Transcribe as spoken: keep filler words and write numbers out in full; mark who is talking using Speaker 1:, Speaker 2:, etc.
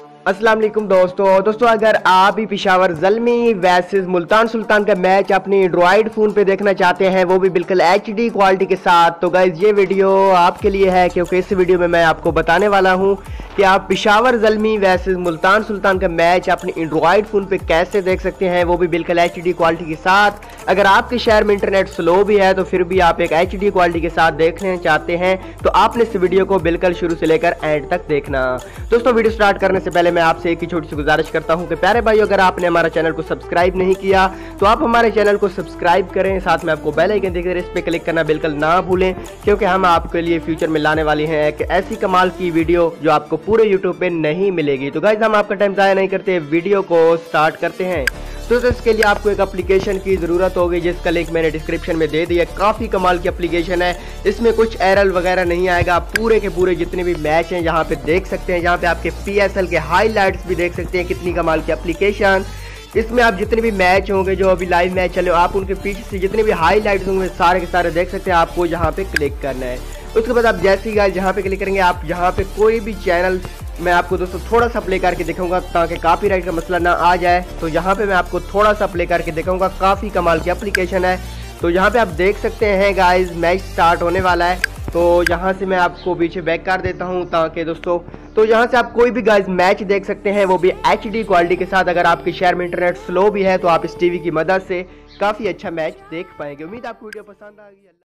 Speaker 1: अस्सलाम वालेकुम दोस्तों दोस्तों अगर आप भी पेशावर ज़ल्मी वर्सेस मुल्तान सुल्तान का मैच अपने एंड्रॉयड फ़ोन पे देखना चाहते हैं, वो भी बिल्कुल एच डी क्वालिटी के साथ, तो गाइज ये वीडियो आपके लिए है क्योंकि इस वीडियो में मैं आपको बताने वाला हूं कि आप पेशावर ज़ल्मी वर्सेस मुल्तान सुल्तान का मैच अपने एंड्रॉयड फ़ोन पे कैसे देख सकते हैं, वो भी बिल्कुल एच डी क्वालिटी के साथ। अगर आपके शहर में इंटरनेट स्लो भी है तो फिर भी आप एक एच डी क्वालिटी के साथ देखना चाहते हैं तो आपने इस वीडियो को बिल्कुल शुरू से लेकर एंड तक देखना। दोस्तों वीडियो स्टार्ट करने से पहले मैं आपसे एक ही छोटी सी गुजारिश करता हूं कि प्यारे भाई, अगर आपने हमारा चैनल को सब्सक्राइब नहीं किया तो आप हमारे चैनल को सब्सक्राइब करें, साथ में आपको बेल आइकन दिख रहा है, इस पे क्लिक करना बिल्कुल ना भूलें क्योंकि हम आपके लिए फ्यूचर में लाने वाले हैं एक ऐसी कमाल की वीडियो जो आपको पूरे यूट्यूब पे नहीं मिलेगी। तो गाइस हम आपका टाइम ज़ाया नहीं करते, वीडियो को स्टार्ट करते हैं। तो इसके लिए आपको एक एप्लीकेशन की ज़रूरत होगी जिसका लिंक मैंने डिस्क्रिप्शन में दे दिया। काफ़ी कमाल की एप्लीकेशन है, इसमें कुछ एरर वगैरह नहीं आएगा, पूरे के पूरे जितने भी मैच हैं यहाँ पे देख सकते हैं। यहाँ पे आपके पी एस एल के हाईलाइट्स भी देख सकते हैं। कितनी कमाल की एप्लीकेशन, इसमें आप जितने भी मैच होंगे जो अभी लाइव मैच चले आप उनके पीछे से जितने भी हाईलाइट्स होंगे सारे के सारे देख सकते हैं। आपको यहाँ पे क्लिक करना है, उसके बाद आप जैसे ही गाइस यहाँ पे क्लिक करेंगे आप यहाँ पे कोई भी चैनल मैं आपको दोस्तों थोड़ा सा प्ले करके दिखाऊंगा ताकि कॉपीराइट का मसला ना आ जाए। तो यहाँ पे मैं आपको थोड़ा सा प्ले करके दिखाऊंगा, काफ़ी कमाल की एप्लीकेशन है। तो यहाँ पे आप देख सकते हैं गाइस मैच स्टार्ट होने वाला है। तो यहाँ से मैं आपको पीछे बैक कर देता हूँ ताकि दोस्तों तो यहाँ से आप कोई भी गाइस मैच देख सकते हैं, वो भी एच डी क्वालिटी के साथ। अगर आपके शहर में इंटरनेट स्लो भी है तो आप इस टीवी की मदद से काफ़ी अच्छा मैच देख पाएंगे। उम्मीद आपको वीडियो पसंद आ गई।